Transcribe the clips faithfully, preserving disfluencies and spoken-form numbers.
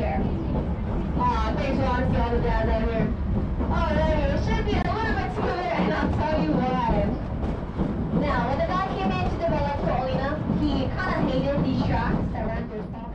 there. Aw, thanks for honesty, all the dads out here. Oh, there, it should be a little bit smoother, and I'll tell you why. Now, when the guy came in to develop Paulina, he kind of hated these tracks that ran through his property.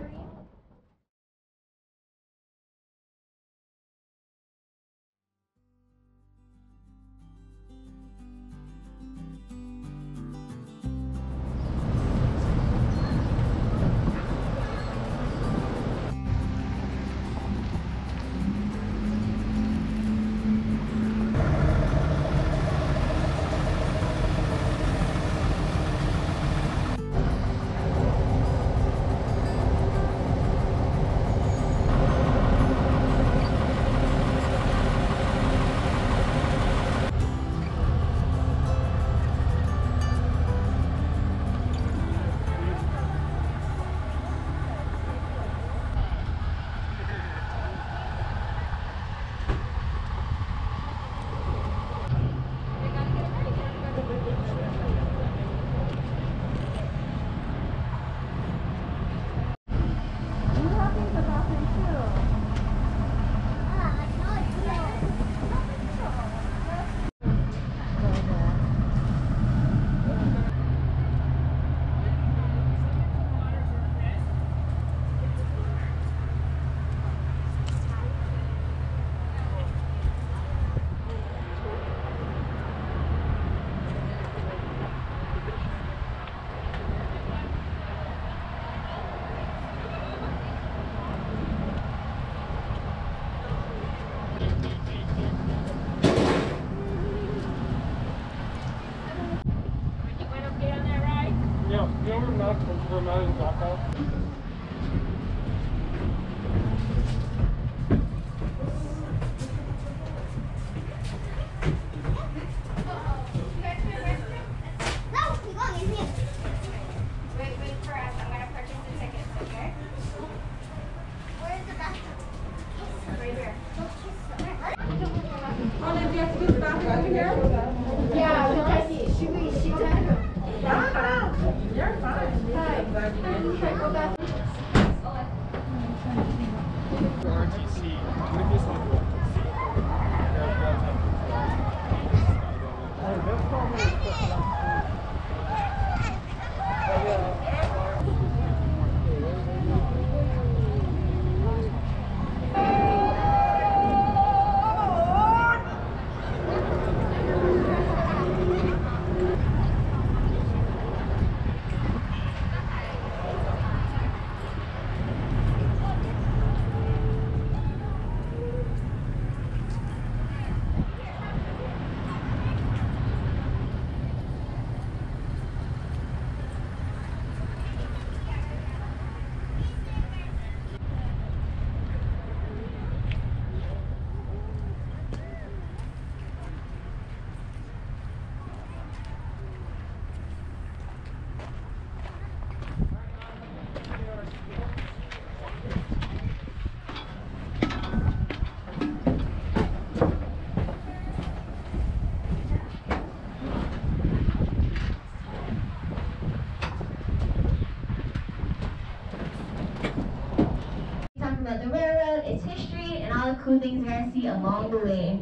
About the railroad, its history, and all the cool things you're gonna see along the way.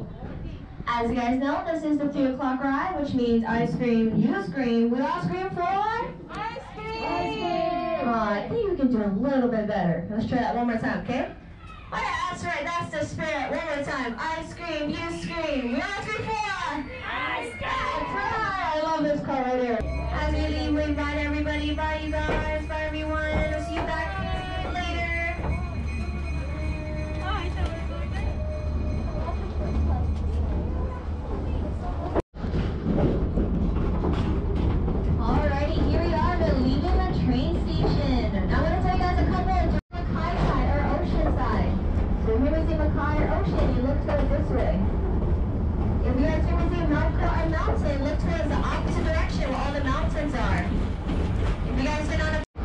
As you guys know, this is the three o'clock ride, which means I scream, you scream, we all scream for ice cream! Ice cream! Oh, I think we can do a little bit better. Let's try that one more time, okay? Oh yeah, that's right, that's the spirit. One more time. I scream, you scream, we all scream for ice cream! That's right! I love this car right here. As we leave, we invite everybody, bye you guys, bye everyone, we'll see you back later. Alrighty, here we are, we're leaving the train station. Now I'm going to tell you guys a couple of the Kahe side or ocean side. So here we see Kahe or ocean, you look towards this way. If you guys here we see Mount or mountain, look towards the opposite direction where all the mountains are. If you guys been on a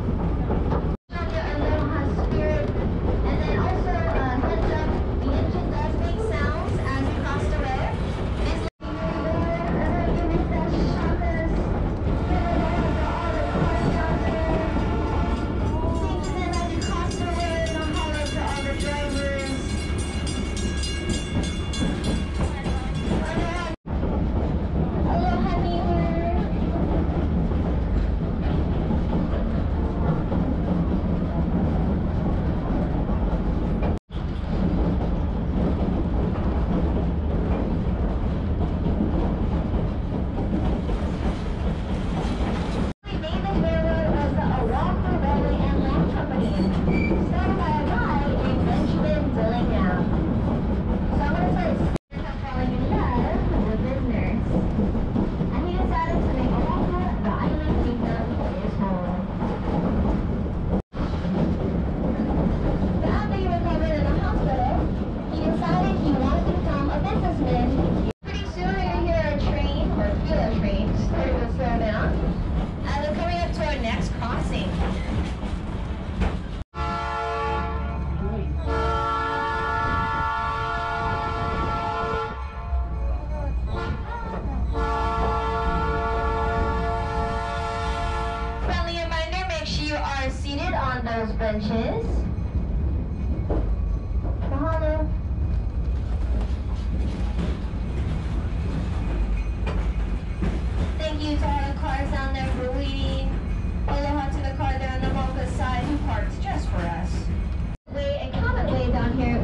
Aloha spirit, and then also uh, heads up, the engine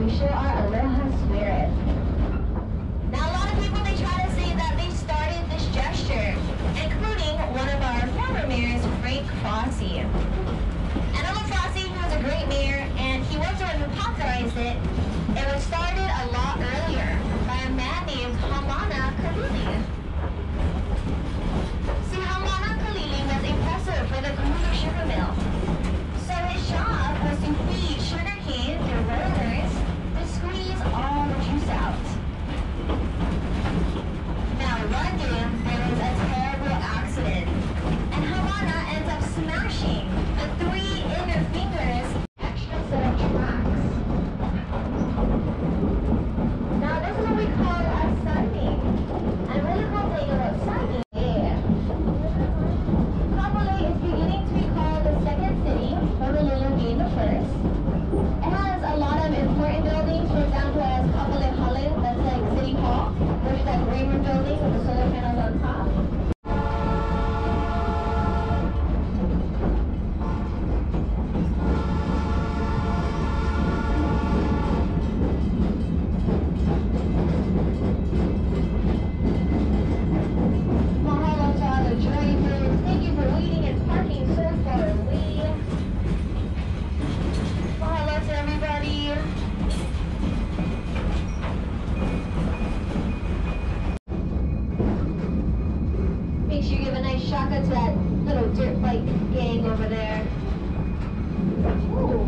to show our Aloha spirit. Now, a lot of people, they try to say that they started this gesture, including one of our former mayors, Frank Fossey. And Aloha Fossey, he was a great mayor, and he was the one who popularized it. It was started a lot earlier by a man named Hamana Kalili. See, Hamana Kalili was impressive for the Honolulu sugar mill. So his job was to feed sugarcane through rollers to squeeze all the juice out. Now, one day, there was a terrible accident, and Hamana ends up smashing the three inner fingers extra set of tracks. Now, this is what we call a signing. And really cool thing about signing is Kapolei is beginning to be called the second city, Honolulu being the first. It has a lot of important buildings, for example, as Kapolei Hale, that's like City Hall, which is that green room building with the solar panels on top. Mahalo to all the drivers. Thank you for waiting and parking so far away. Mahalo to everybody. Make sure you give a nice shaka to that little dirt bike gang over there. Ooh.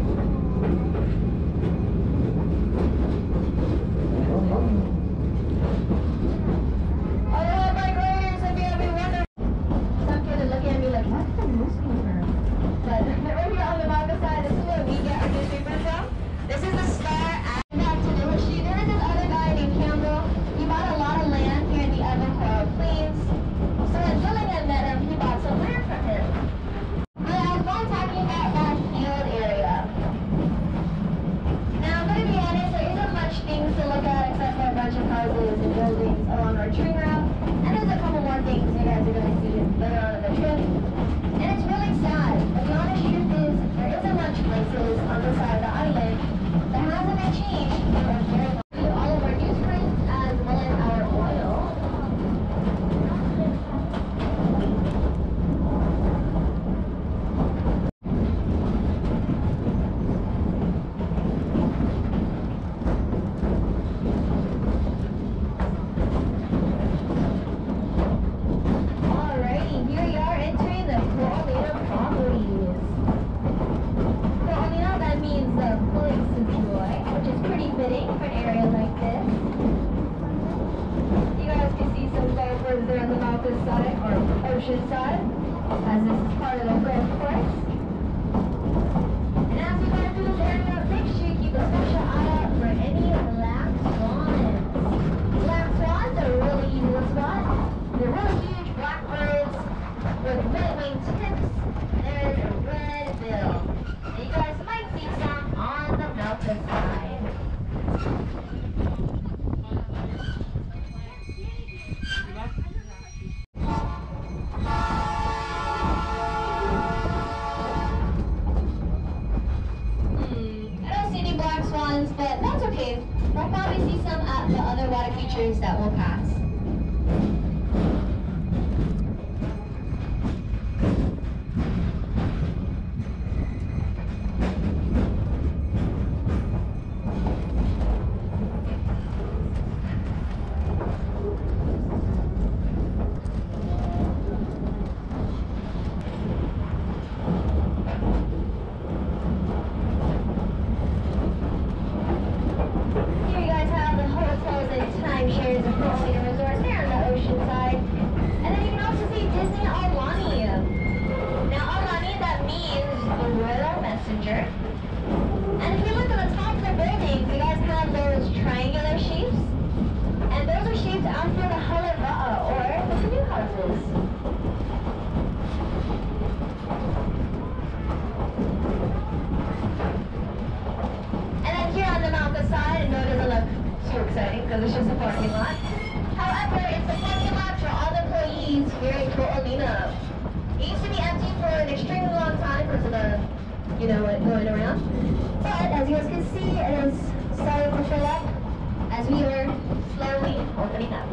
Aloha bike riders, if you ever wonder. Some kid is looking at me like, what's the newspaper? But right here on the Maka side, this is where we get our newspaper from. This is the Star. And back to the history. There is this other guy named Campbell. He bought a lot of land here in the Evan Plains. So when Dillingham met him, he bought some land from him. But I was going talking about that field area. Now, I'm going to be honest, there isn't much things to look at except for a bunch of houses and buildings along our train route. And there's a couple more things you guys are going to see later on in the trip. And it's really sad. But the honest truth is, there isn't much places on the side of the island that hasn't been changed for a very long time. All of our newsprint as well as our oil. Alrighty, here we are entering the Kualina properties. Kualina, that means the place to joy, which is pretty fitting for an area like this. You guys can see some golfers there on the mountain side, or ocean side, as this is part of the golf course. And as we go through this area, make sure you keep a special eye out for any black swans. Black swans are really easy to spot. They're really huge black birds with red wing tips. There's a red bill. And you guys might see some on the mountain side. Hmm, I don't see any black swans, but that's okay. We'll probably see some at the other water features that we'll pass. Here you guys have the hotels and timeshares of Hawaiian Resort there on the ocean side. And then you can also see Disney Aulani. Now Aulani, that means the royal messenger. And if you look at the top of the buildings, you guys have those triangular shapes. And those are shaped after the Haleva'a, or the canoe houses. And then here on the mountain side, I know it doesn't look too exciting because it's just a parking lot. However, it's a parking lot for all the employees here at Kualina. It used to be empty for an extremely long time because of the, you know, what going around. But as you guys can see, it is starting fill up as we were slowly opening up.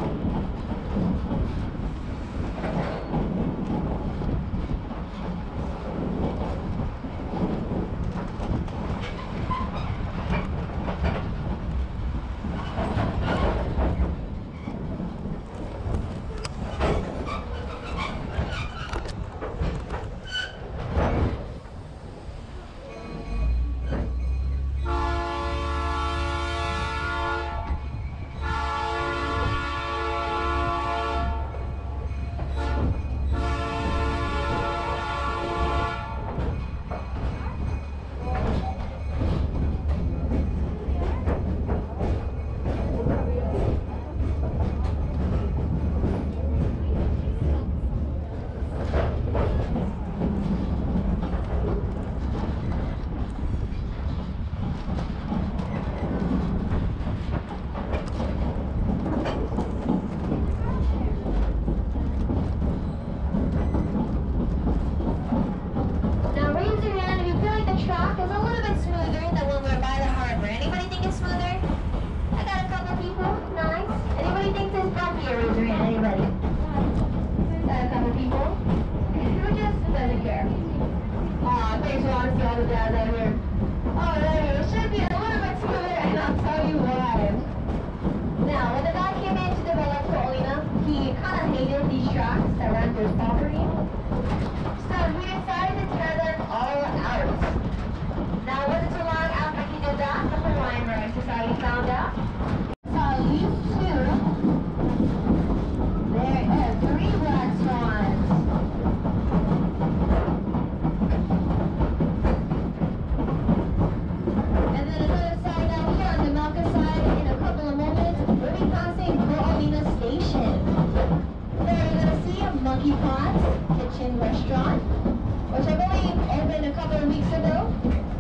Restaurant, which I believe opened a couple of weeks ago.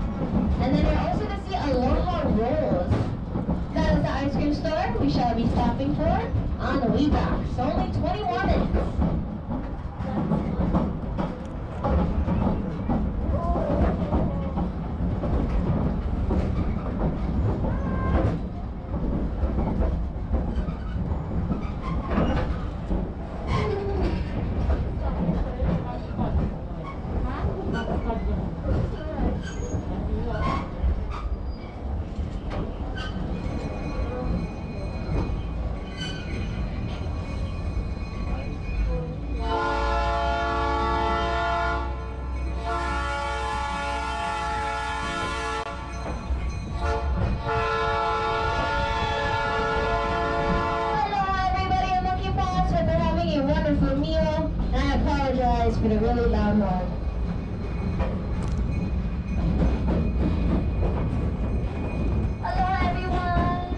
And then you're also going to see Aloha rolls. That is the ice cream store we shall be stopping for on the way back. So only twenty-one minutes. For the really loud noise. Hello everyone!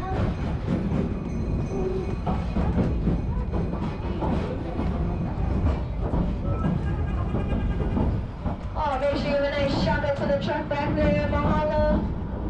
Oh, make sure you have a nice shout out to the truck back there. Mahalo!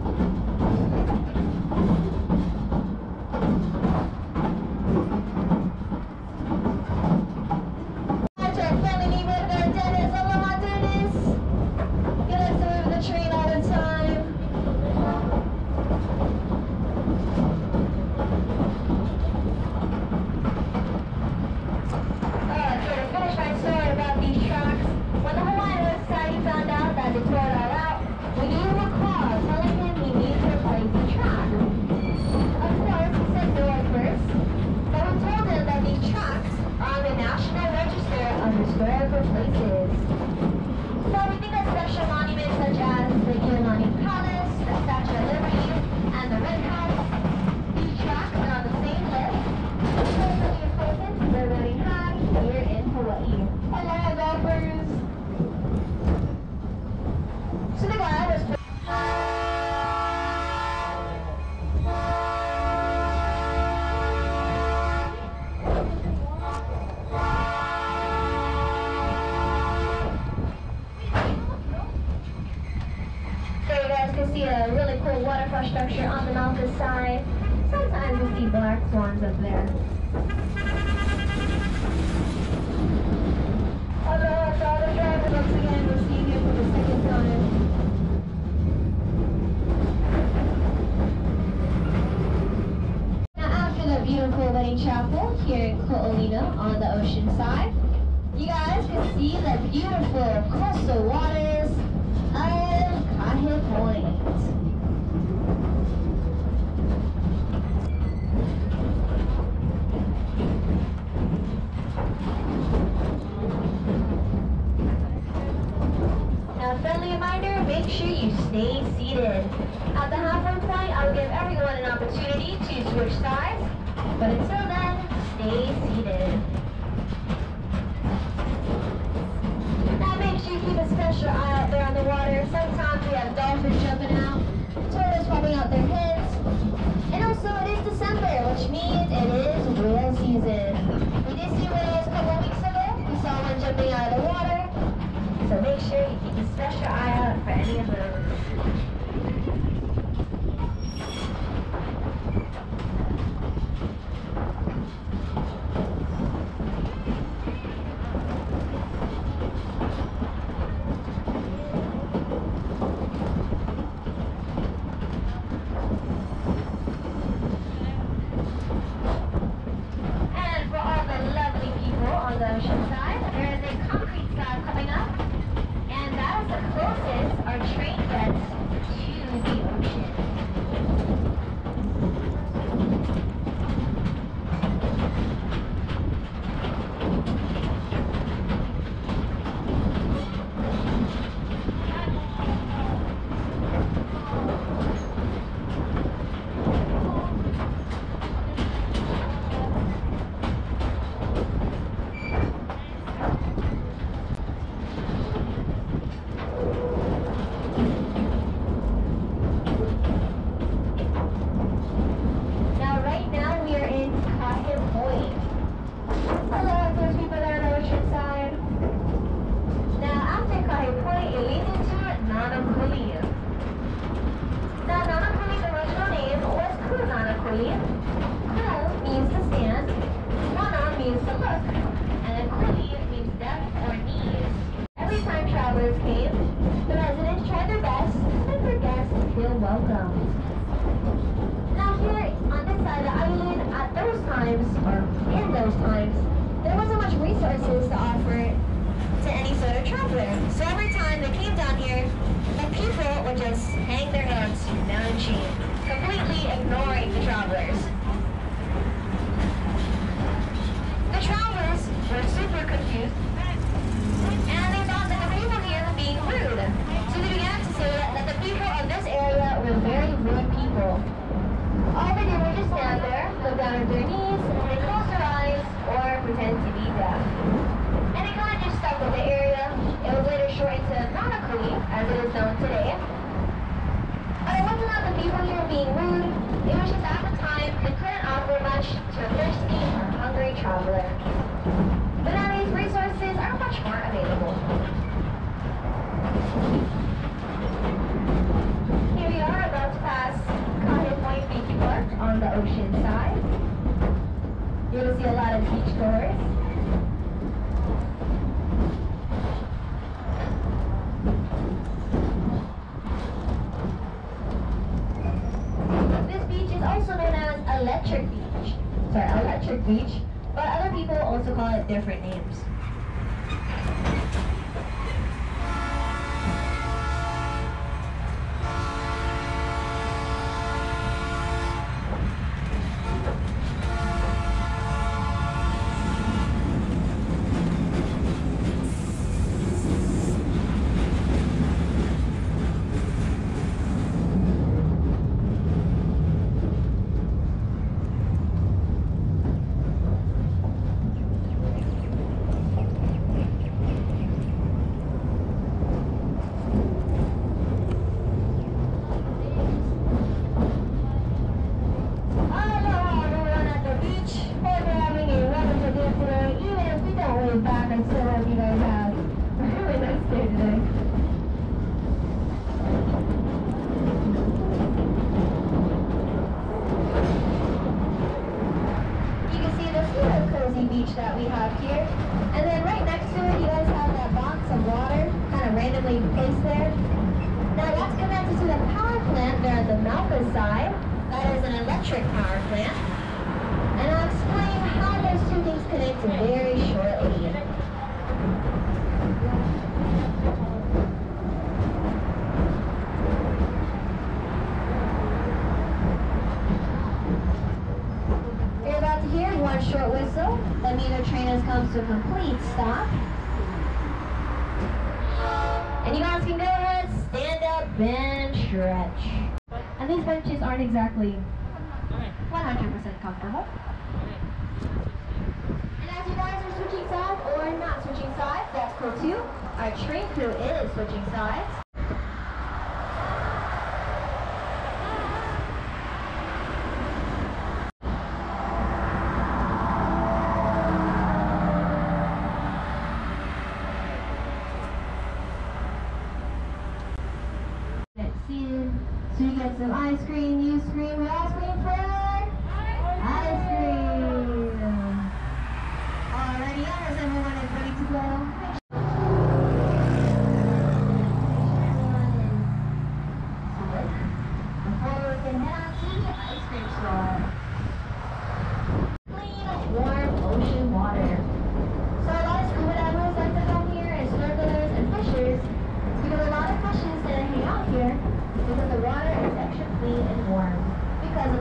Structure on the mountain side. Sometimes we see black swans up there. Aloha to all the drivers once again. We're seeing you for the second time. main chapel here in Ko'olina on the ocean side. You guys can see the beautiful coastal waters of Kahe Point. Now, friendly reminder, make sure you stay seated. At the halfway point, I will give everyone an opportunity to switch sides, but until then, stay seated. Now make sure you keep a special eye out there on the water. Sometimes we have dolphins jumping out, turtles popping out their heads, and also it is December, which means it is whale season. We did see whales a couple weeks ago. We saw one jumping out of the water, so make sure you keep a special eye out for any of those. Beach, but other people also call it different names. Side. That is an electric power plant. And I'll explain disconnect very shortly. You're about to hear one short whistle. That means the train has come to a complete stop. And you guys can go ahead, stand up, and stretch. And these benches aren't exactly one hundred percent comfortable. And as you guys are switching sides or not switching sides, that's cool too. Our train crew is switching sides. So you get some ice cream, you scream, we all scream for ice cream. Already on, is everyone is ready to go? Before we can head on to the ice cream store. Clean, warm ocean water. So a lot of scuba divers like to come here, and snorkelers and fishers. It's because a lot of fishes that hang out here because the water is extra clean and warm because of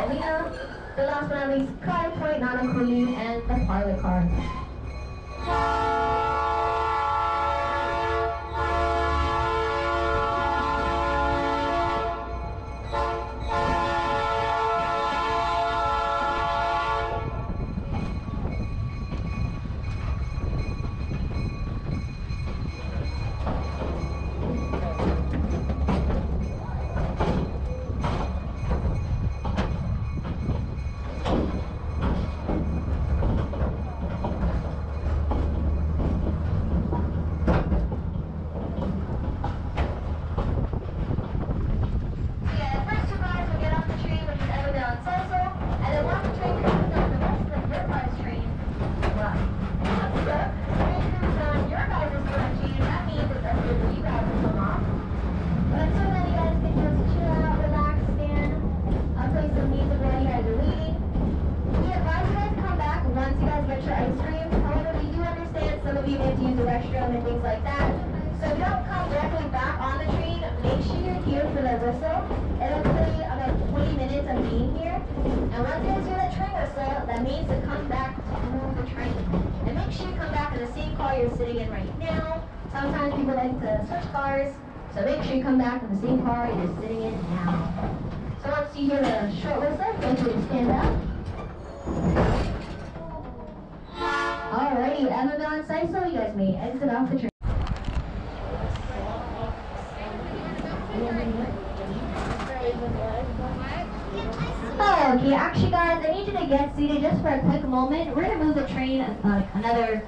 Aloha. The last but not least, Kahe Point, Honolulu, and the Parlor Car. And things like that. So if you don't come directly back on the train, make sure you're here for the whistle. It'll play about twenty minutes of being here. And once you guys hear that train whistle, that means to come back to the train. And make sure you come back in the same car you're sitting in right now. Sometimes people like to switch cars, so make sure you come back in the same car you're sitting in now. So once you hear the short whistle, make sure you stand up. Alrighty, Emma on site, so you guys may exit off the train. Oh, okay, actually guys, I need you to get seated just for a quick moment. We're going to move the train uh, another...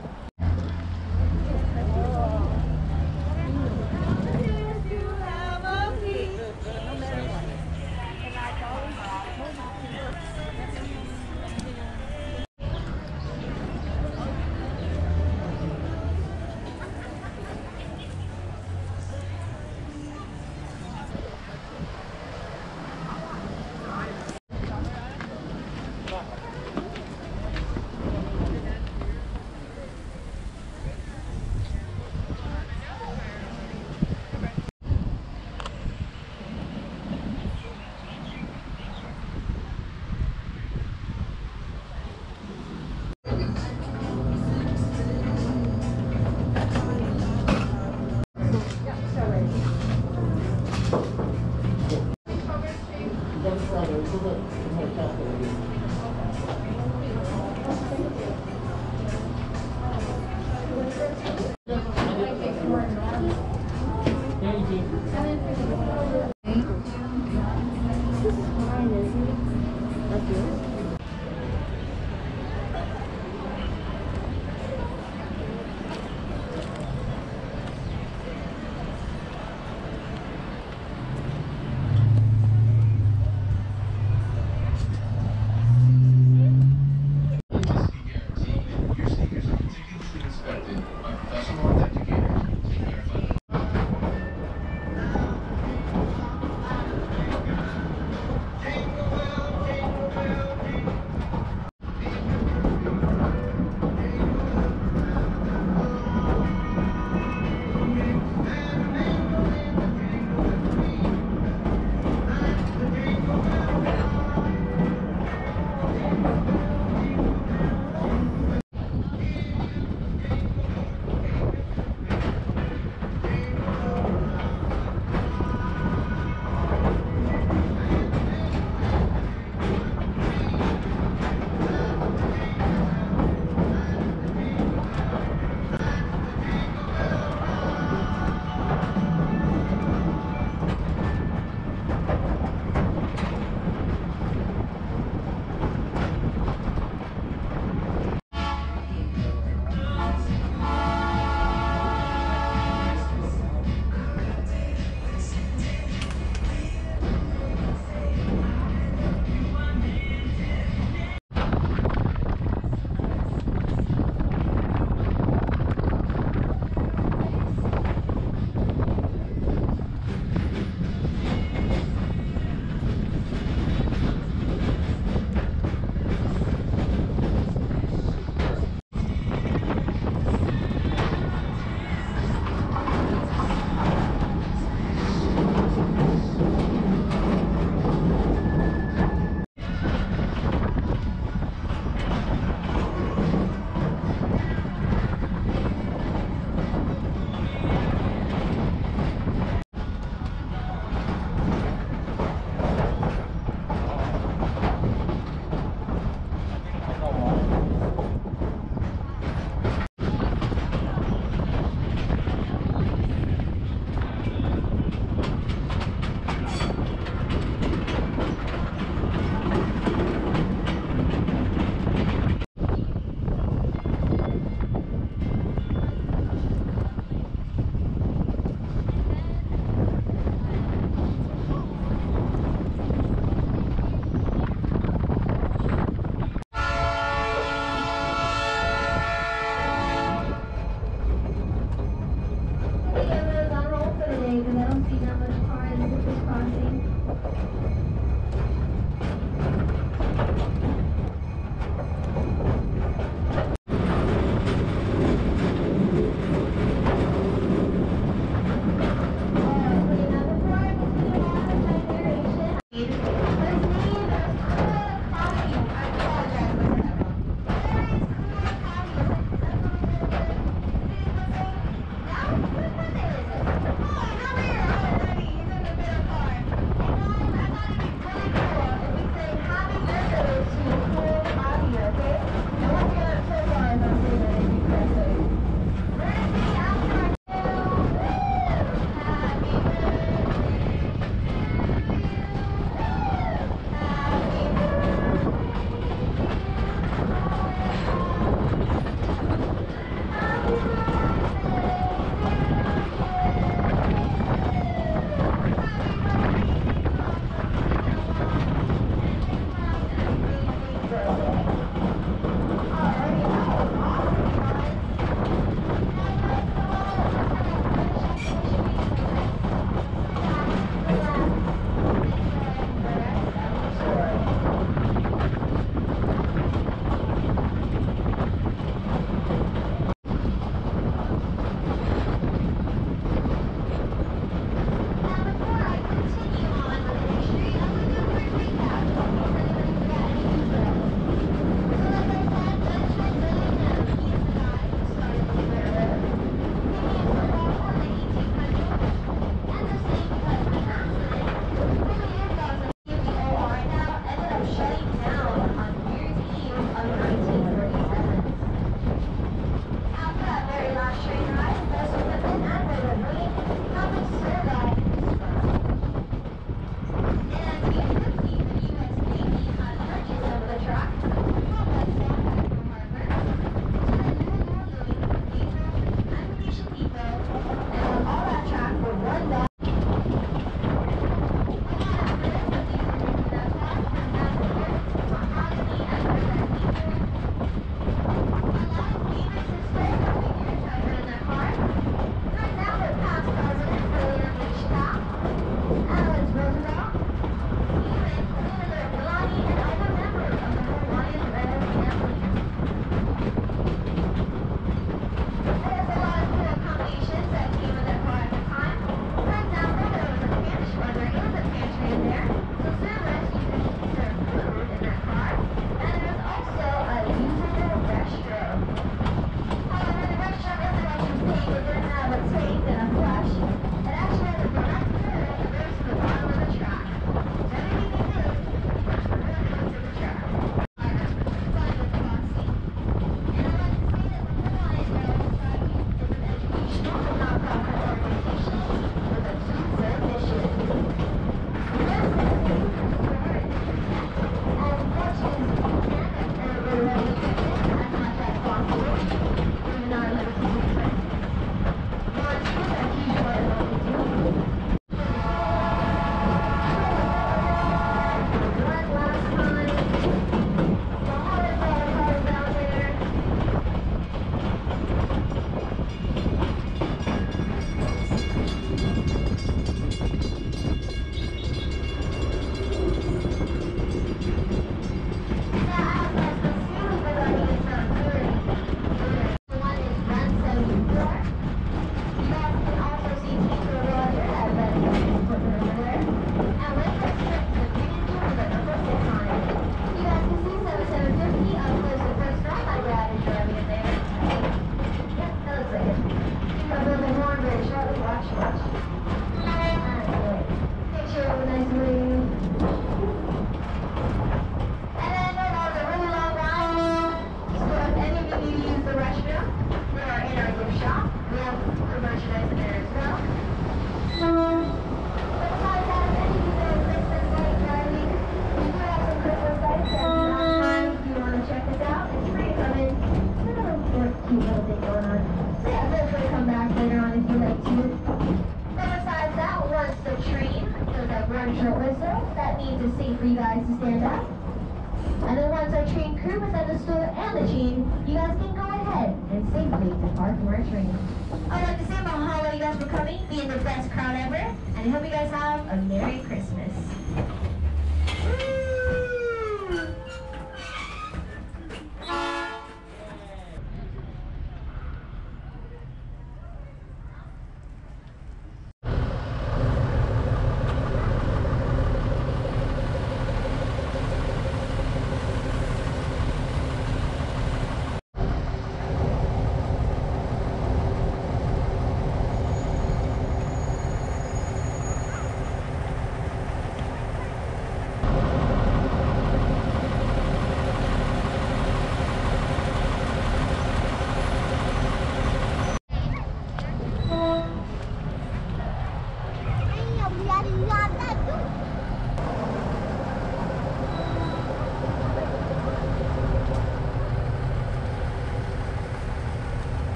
for you guys to stand up. And then once our train crew has understood and the chain, you guys can go ahead and safely depart from our train. I'd like to say mahalo you guys for coming, being the best crowd ever, and I hope you guys have a Merry Christmas.